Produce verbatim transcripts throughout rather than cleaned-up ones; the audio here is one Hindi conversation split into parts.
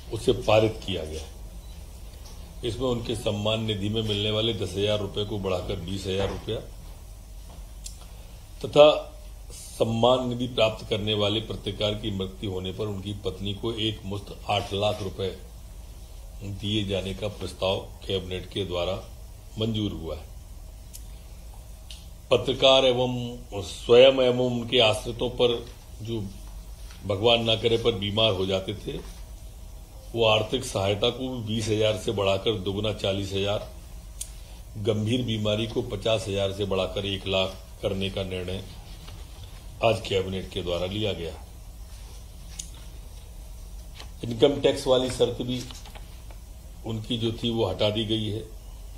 उसे पारित किया गया। इसमें उनके सम्मान निधि में मिलने वाले दस हजार रुपये को बढ़ाकर बीस हजार रुपया तथा सम्मान निधि प्राप्त करने वाले पत्रकार की मृत्यु होने पर उनकी पत्नी को एक मुश्त आठ लाख रुपए दिए जाने का प्रस्ताव कैबिनेट के द्वारा मंजूर हुआ है। पत्रकार एवं स्वयं एवं उनके आश्रितों पर जो भगवान न करे पर बीमार हो जाते थे, वो आर्थिक सहायता को बीस हजार से बढ़ाकर दोगुना चालीस हजार, गंभीर बीमारी को पचास हजार से बढ़ाकर एक लाख करने का निर्णय आज कैबिनेट के द्वारा लिया गया। इनकम टैक्स वाली शर्त भी उनकी जो थी वो हटा दी गई है।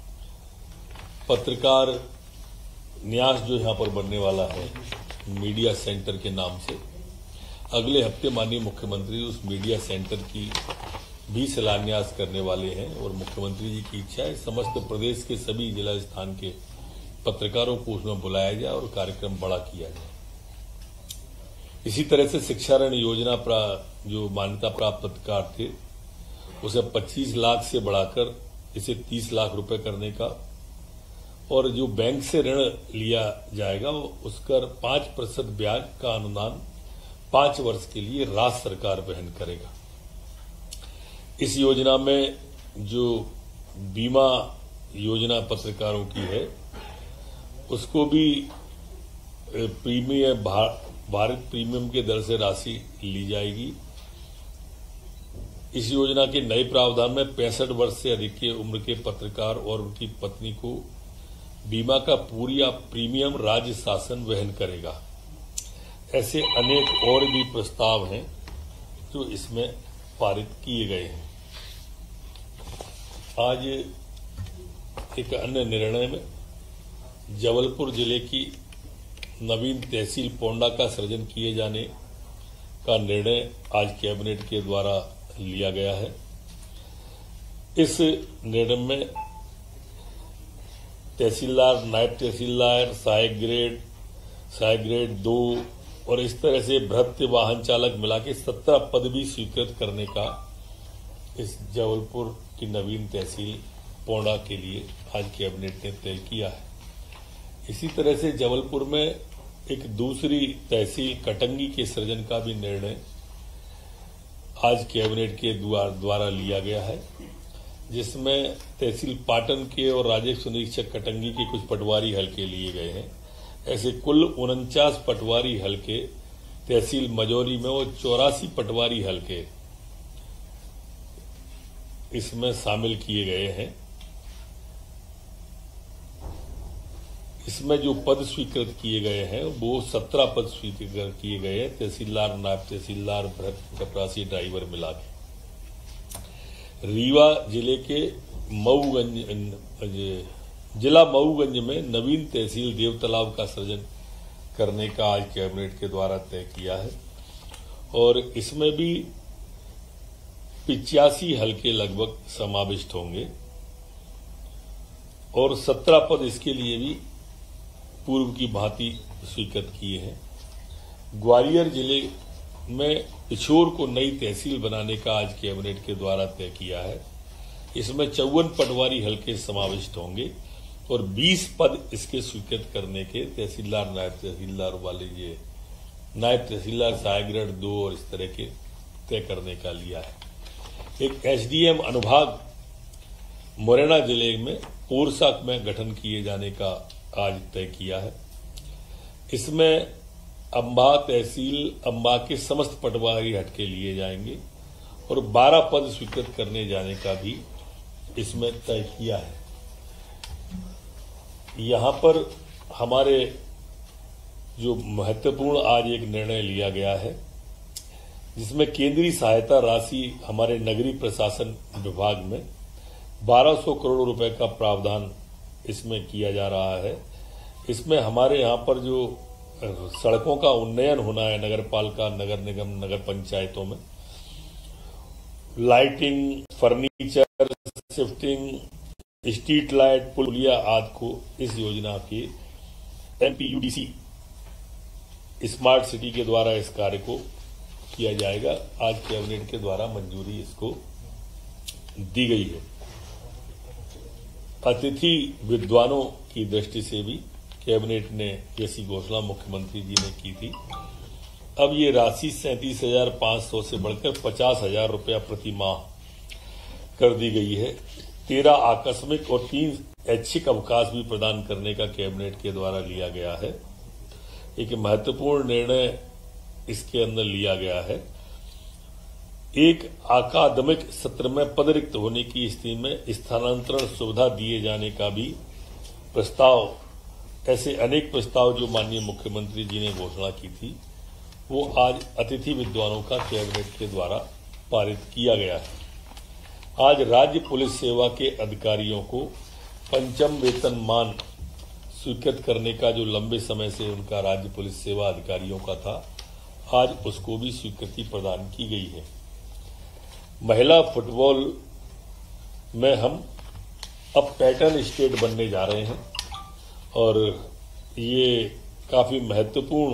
पत्रकार न्यास जो यहां पर बनने वाला है मीडिया सेंटर के नाम से, अगले हफ्ते माननीय मुख्यमंत्री उस मीडिया सेंटर की भी शिलान्यास करने वाले हैं और मुख्यमंत्री जी की इच्छा है समस्त प्रदेश के सभी जिला स्थान के पत्रकारों को उसमें बुलाया जाए और कार्यक्रम बड़ा किया जाए। इसी तरह से शिक्षा ऋण योजना जो मान्यता प्राप्त पत्रकार थे उसे पच्चीस लाख से बढ़ाकर इसे तीस लाख रुपए करने का, और जो बैंक से ऋण लिया जाएगा उसका पांच प्रतिशत ब्याज का अनुदान पांच वर्ष के लिए राज्य सरकार वहन करेगा। इस योजना में जो बीमा योजना पत्रकारों की है उसको भी प्रीमियम भारत प्रीमियम के दर से राशि ली जाएगी। इस योजना के नए प्रावधान में पैंसठ वर्ष से अधिक की उम्र के पत्रकार और उनकी पत्नी को बीमा का पूरी प्रीमियम राज्य शासन वहन करेगा। ऐसे अनेक और भी प्रस्ताव हैं जो इसमें पारित किए गए हैं। आज एक अन्य निर्णय में जबलपुर जिले की नवीन तहसील पोंडा का सृजन किए जाने का निर्णय आज कैबिनेट के द्वारा लिया गया है। इस निर्णय में तहसीलदार, नायब तहसीलदार, सहायक ग्रेड, सहायक ग्रेड दो और इस तरह से भ्रत्य वाहन चालक मिला के सत्रह पद भी स्वीकृत करने का इस जबलपुर की नवीन तहसील पोंडा के लिए आज कैबिनेट ने तय किया है। इसी तरह से जबलपुर में एक दूसरी तहसील कटंगी के सृजन का भी निर्णय आज कैबिनेट के द्वारा लिया गया है, जिसमें तहसील पाटन के और राजस्व निरीक्षक कटंगी के कुछ पटवारी हल्के लिए गए हैं। ऐसे कुल उनचास पटवारी हल्के तहसील मजौली में और चौरासी पटवारी हल्के इसमें शामिल किए गए हैं। इसमें जो पद स्वीकृत किए गए हैं वो सत्रह पद स्वीकृत किए गए हैं, तहसीलदार, नायब तहसीलदार, भ्रष्ट चपरासी, ड्राइवर मिला के। रीवा जिले के मऊगंज जिला मऊगंज में नवीन तहसील देवतालाब का सृजन करने का आज कैबिनेट के द्वारा तय किया है और इसमें भी पिचासी हल्के लगभग समाविष्ट होंगे और सत्रह पद इसके लिए भी पूर्व की भांति स्वीकृत किए हैं। ग्वालियर जिले में पिछोर को नई तहसील बनाने का आज कैबिनेट के द्वारा तय किया है। इसमें चौवन पटवारी हल्के समाविष्ट होंगे और बीस पद इसके स्वीकृत करने के तहसीलदार, नायब तहसीलदार वाले ये नायब तहसीलदार, सहायक ग्रेड दो और इस तरह के तय करने का लिया है। एक एसडीएम अनुभाग मुरैना जिले में कोरसा में गठन किए जाने का आज तय किया है। इसमें अंबा तहसील अंबा के समस्त पटवारी हटके लिए जाएंगे और बारह पद स्वीकृत करने जाने का भी इसमें तय किया है। यहां पर हमारे जो महत्वपूर्ण आज एक निर्णय लिया गया है जिसमें केंद्रीय सहायता राशि हमारे नगरीय प्रशासन विभाग में बारह सौ करोड़ रुपए का प्रावधान इसमें किया जा रहा है। इसमें हमारे यहां पर जो सड़कों का उन्नयन होना है नगर पालिका, नगर निगम, नगर पंचायतों में lighting, furniture, shifting, street light, पुलिया आदि को इस योजना के एमपीयूडीसी स्मार्ट सिटी के द्वारा इस कार्य को किया जाएगा। आज कैबिनेट के द्वारा मंजूरी इसको दी गई है। अतिथि विद्वानों की दृष्टि से भी कैबिनेट ने जैसी घोषणा मुख्यमंत्री जी ने की थी, अब ये राशि सैंतीस हजार पांच सौ से बढ़कर पचास हजार रुपया प्रति माह कर दी गई है। तेरह आकस्मिक और तीन ऐच्छिक अवकाश भी प्रदान करने का कैबिनेट के द्वारा लिया गया है। एक महत्वपूर्ण निर्णय इसके अंदर लिया गया है। एक अकादमिक सत्र में पद रिक्त होने की स्थिति में स्थानांतरण सुविधा दिए जाने का भी प्रस्ताव, ऐसे अनेक प्रस्ताव जो माननीय मुख्यमंत्री जी ने घोषणा की थी, वो आज अतिथि विद्वानों का कैबिनेट के द्वारा पारित किया गया है। आज राज्य पुलिस सेवा के अधिकारियों को पंचम वेतनमान स्वीकृत करने का जो लंबे समय से उनका राज्य पुलिस सेवा अधिकारियों का था, आज उसको भी स्वीकृति प्रदान की गई है। महिला फुटबॉल में हम अब पैटर्न स्टेट बनने जा रहे हैं और ये काफी महत्वपूर्ण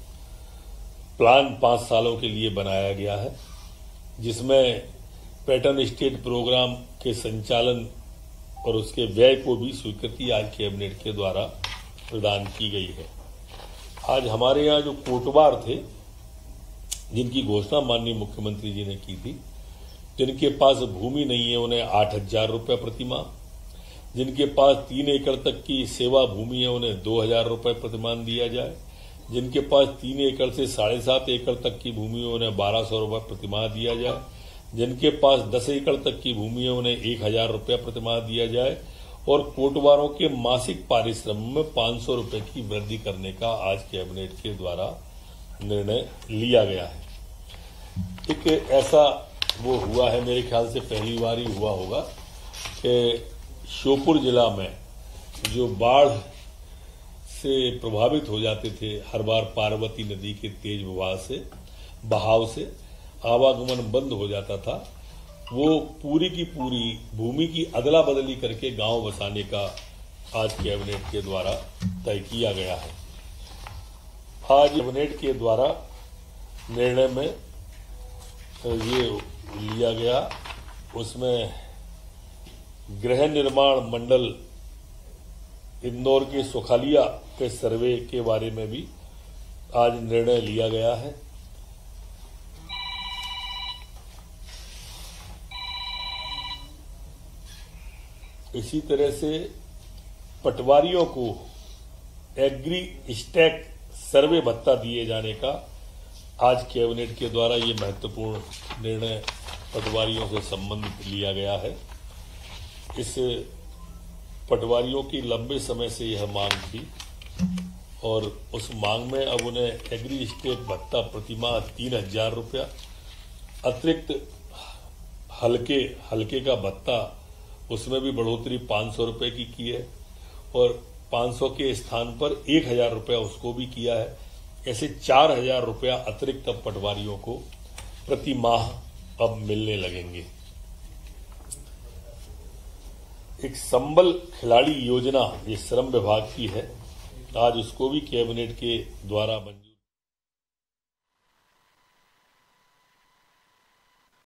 प्लान पांच सालों के लिए बनाया गया है, जिसमें पैटर्न स्टेट प्रोग्राम के संचालन और उसके व्यय को भी स्वीकृति आज कैबिनेट के द्वारा प्रदान की गई है। आज हमारे यहाँ जो कोटवार थे, जिनकी घोषणा माननीय मुख्यमंत्री जी ने की थी, जिनके पास भूमि नहीं है उन्हें आठ हजार रुपये प्रति माह, जिनके पास तीन एकड़ तक की सेवा भूमि है उन्हें दो हजार रुपये प्रतिमाह दिया जाए, जिनके पास तीन एकड़ से साढ़े सात एकड़ तक की भूमि है उन्हें बारह सौ रुपये प्रतिमाह दिया जाए, जिनके पास दस एकड़ तक की भूमि है उन्हें एक हजार रुपया प्रतिमाह दिया जाए और कोटवारों के मासिक पारिश्रम में पांच सौ रुपये की वृद्धि करने का आज कैबिनेट के द्वारा निर्णय लिया गया है। एक ऐसा वो हुआ है, मेरे ख्याल से पहली बार ही हुआ होगा कि श्योपुर जिला में जो बाढ़ से प्रभावित हो जाते थे, हर बार पार्वती नदी के तेज बहाव से बहाव से आवागमन बंद हो जाता था, वो पूरी की पूरी भूमि की अदला बदली करके गांव बसाने का आज कैबिनेट के द्वारा तय किया गया है। आज कैबिनेट के द्वारा निर्णय में ये लिया गया, उसमें गृह निर्माण मंडल इंदौर के सुखालिया के सर्वे के बारे में भी आज निर्णय लिया गया है। इसी तरह से पटवारियों को एग्री स्टैक सर्वे भत्ता दिए जाने का आज कैबिनेट के द्वारा ये महत्वपूर्ण निर्णय पटवारियों से संबंधित लिया गया है। इस पटवारियों की लंबे समय से यह मांग थी और उस मांग में अब उन्हें एग्री स्टेट भत्ता प्रतिमाह तीन हजार रुपया, अतिरिक्त हल्के हल्के का भत्ता उसमें भी बढ़ोतरी पांच सौ रुपये की की है और पांच सौ के स्थान पर एक हजार रुपया उसको भी किया है। ऐसे चार हजार रुपया अतिरिक्त अब पटवारियों को प्रति माह अब मिलने लगेंगे। एक संबल खिलाड़ी योजना ये श्रम विभाग की है, आज उसको भी कैबिनेट के द्वारा मंजूर